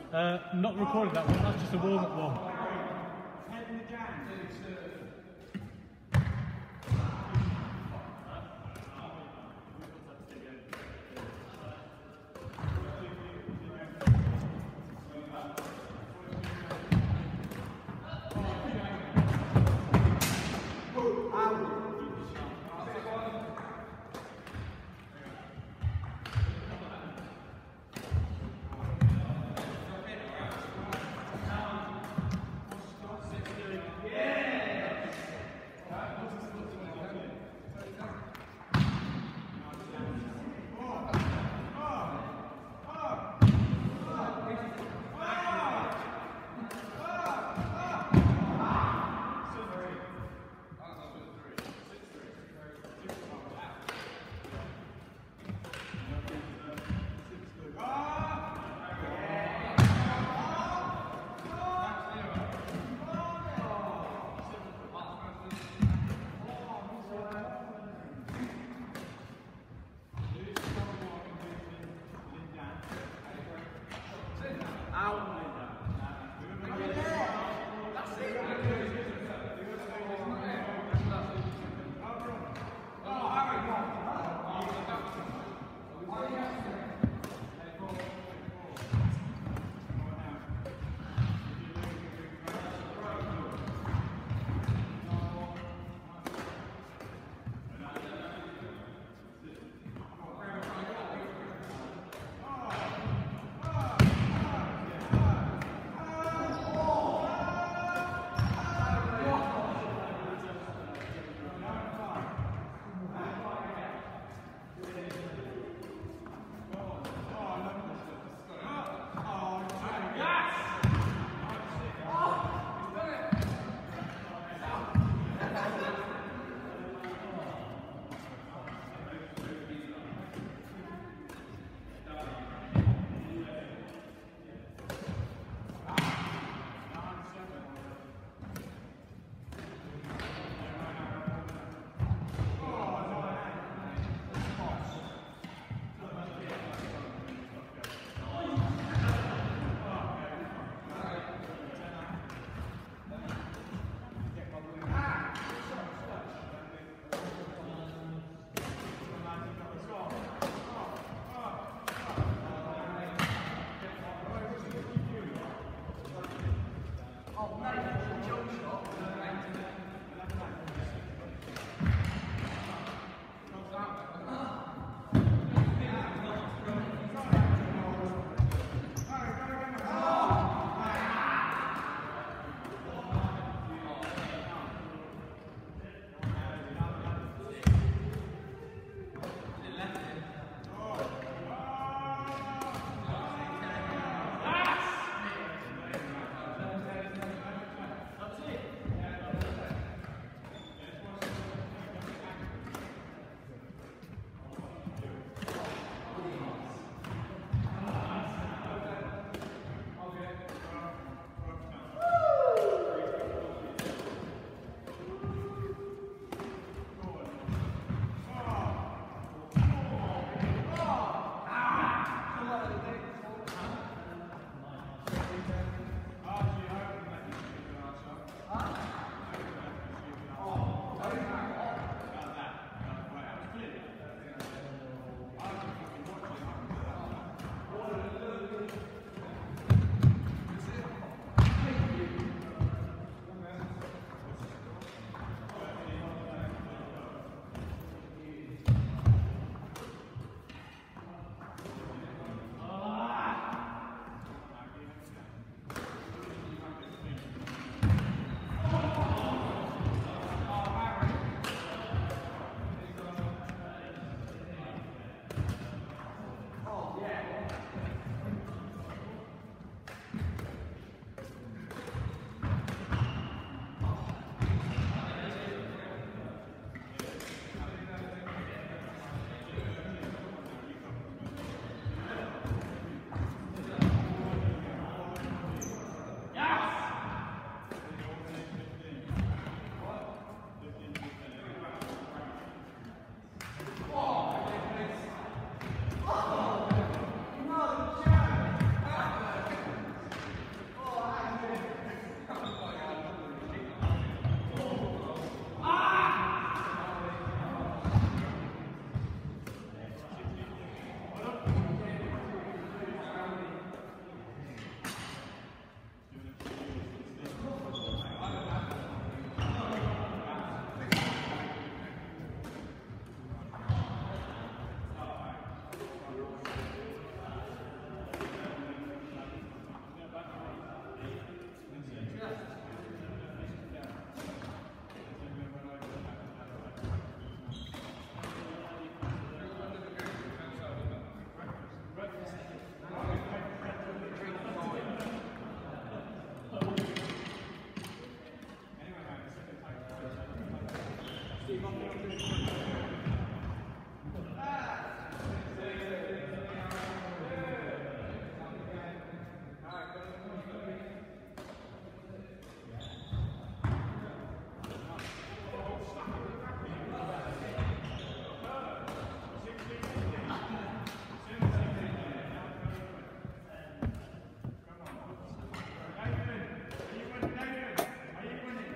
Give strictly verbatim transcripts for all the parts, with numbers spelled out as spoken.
Uh, not recorded that one, that's just a warm-up one.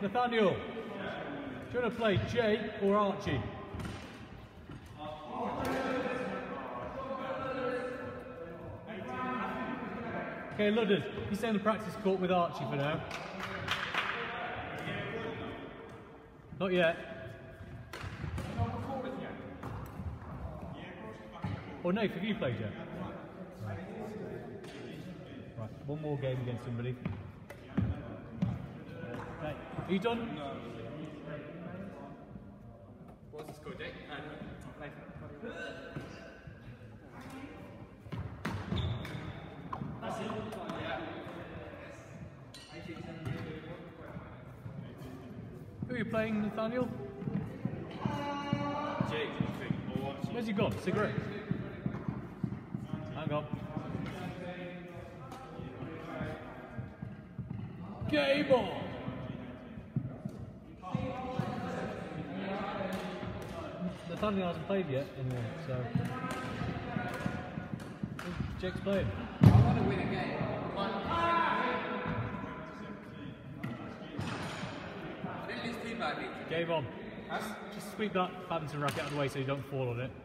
Nathaniel, do you want to play Jake or Archie? Okay, Ludden, you stay in the practice court with Archie for now. Not yet. Or Nath, have you played yet? Right, one more game against somebody. Okay, are you done? No. What's the score, Jake? Who are you playing, Nathaniel? Jake, or Archie. Where's he gone? Cigarette? Hang on. Game on! Nathaniel hasn't played yet anymore, so. Jake's playing. I want to win a game. I didn't lose too badly. Game on. Just sweep that badminton racket out of the way so you don't fall on it.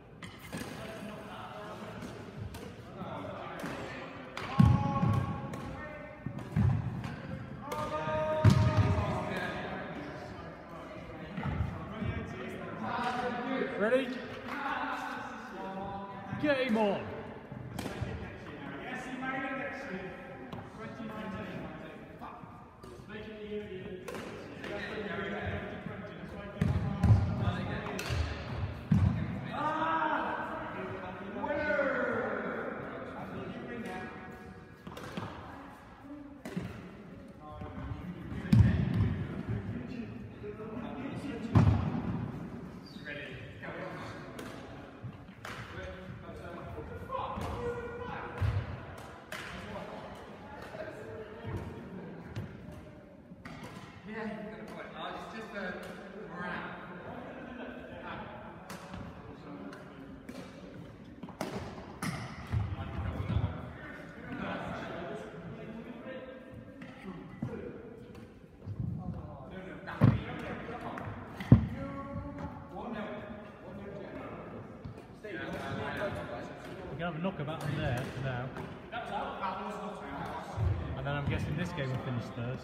Ready? Game on! We can have a knockabout on there for now. And then I'm guessing this game will finish first.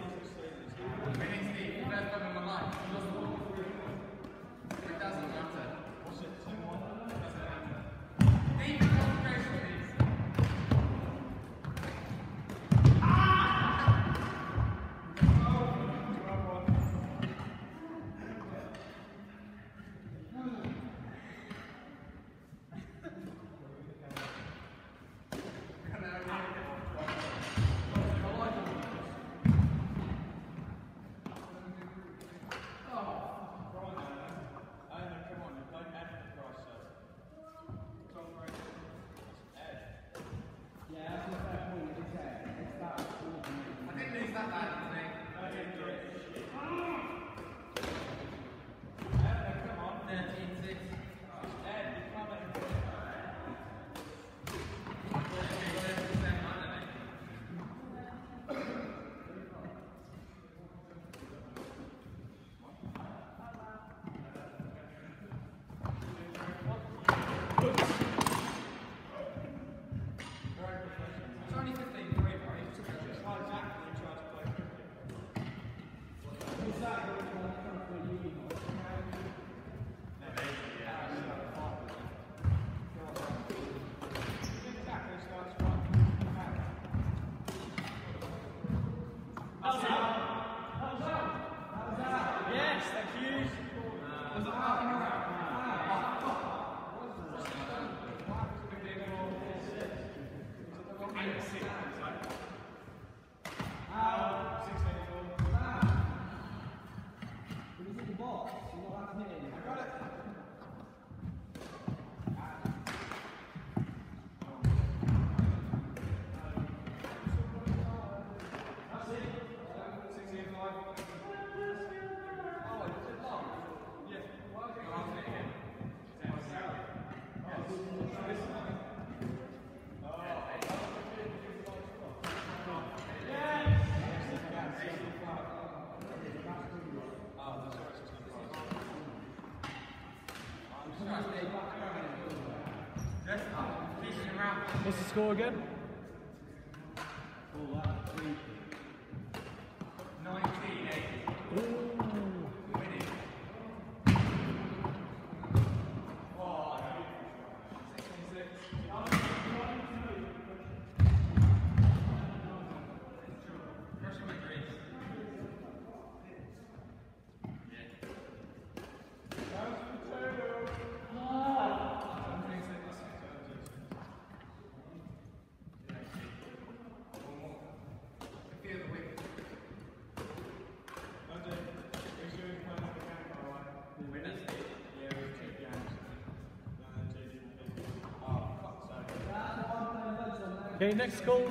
It doesn't matter. What's the score again? nineteen eight. Ooh. Okay, next calls.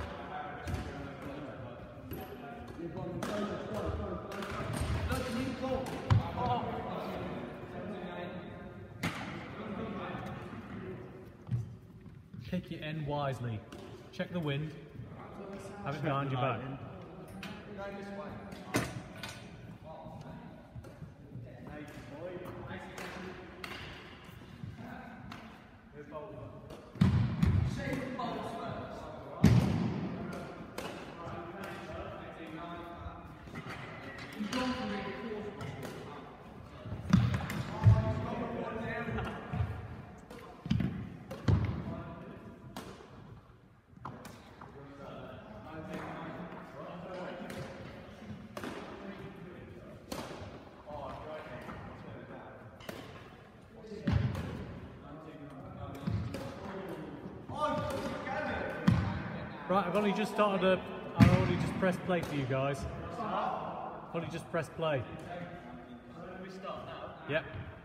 Pick your end wisely. Check the wind. Have it behind your back. Right, I've only just started a... I've already just pressed play for you guys. I've only just pressed play. We start now. Yep.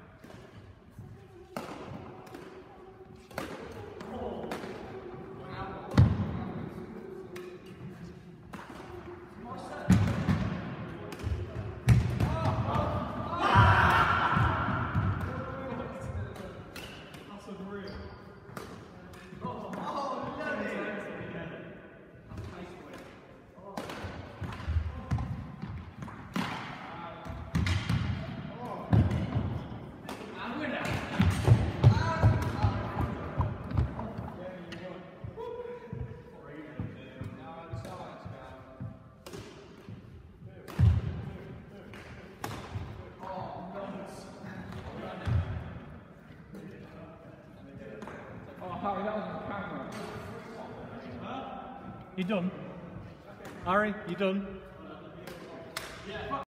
Harry, that was on camera. You done? Harry, you done?